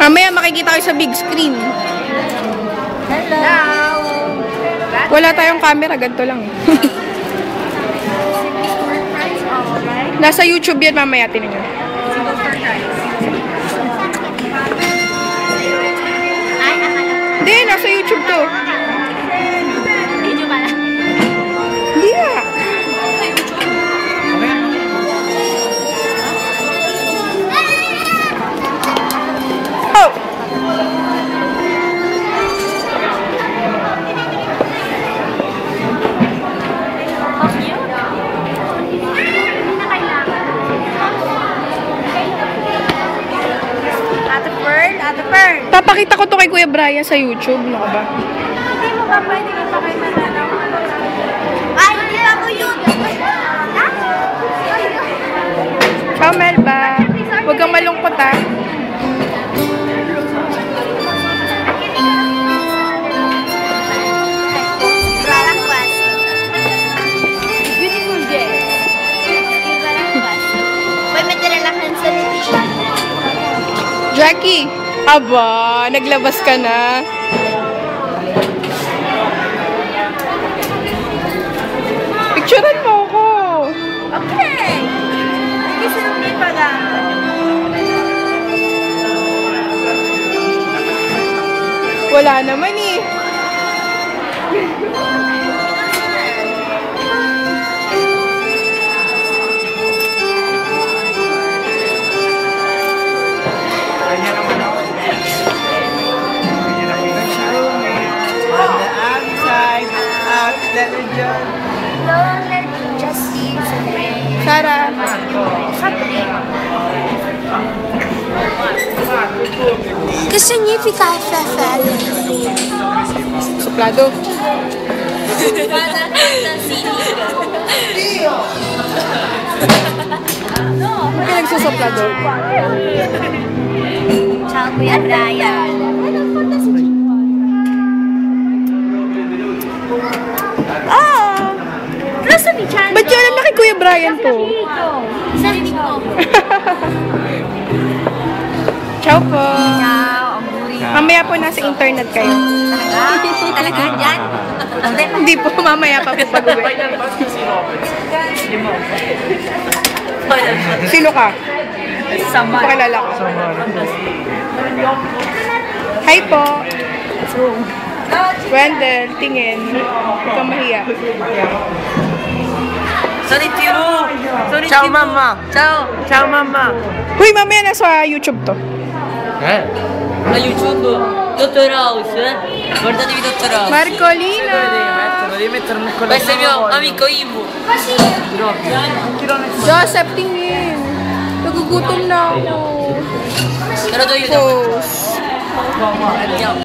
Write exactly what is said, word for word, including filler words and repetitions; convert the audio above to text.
Mamaya makikita kayo sa big screen. Hello! Wala tayong camera, ganito lang. Nasa YouTube yan mamaya, tinan nyo. Hindi, nasa YouTube to. Video pala. Hindi nga. Oh! Ate Pearl, Ate Pearl. Papakita ko to kay Kuya Brian sa YouTube. Ano ka ba? Hindi mo ba pwede ipakita na lang? Ay, hindi ako yun. Ciao, Melba. Huwag kang malungkot, ha? Beautiful day. May madalalakan sa television. Jackie! Aba, naglabas ka na. Picturean mo ako. Okay. Kasi hindi pa lang. Wala naman eh. Sarah. Gusto niyo ipikaw Fefel? Suplado. Bakit nagsusuplado? Ciao, Kuya Brian. Ah! Nasa ni Chan? Ba't yun alam na kay Kuya Brian to? Sarili ko. Ciao po. Ciao, amuri. Mamaya po nasa internet kayo. Talaga? Talaga dyan? Hindi po, mamaya pa po pag-uwi. Sino ka? Sama. Pakilala ko. Hi po. Wendell, tingin. Huwag kang mahiya. Sorry, Tiro. Sorry, Ciao, mama. Ciao. Ciao, mama. Huy, mamaya nasa YouTube to. Eh? Na YouTube. Dottor House. Guardatevi Dottor House. Marcolina. Devi mettere un colore. Questo è il mio amico Ivo. Joseph, tingin. Nagugutom na ako. Te lo do io. Post. Andiamo.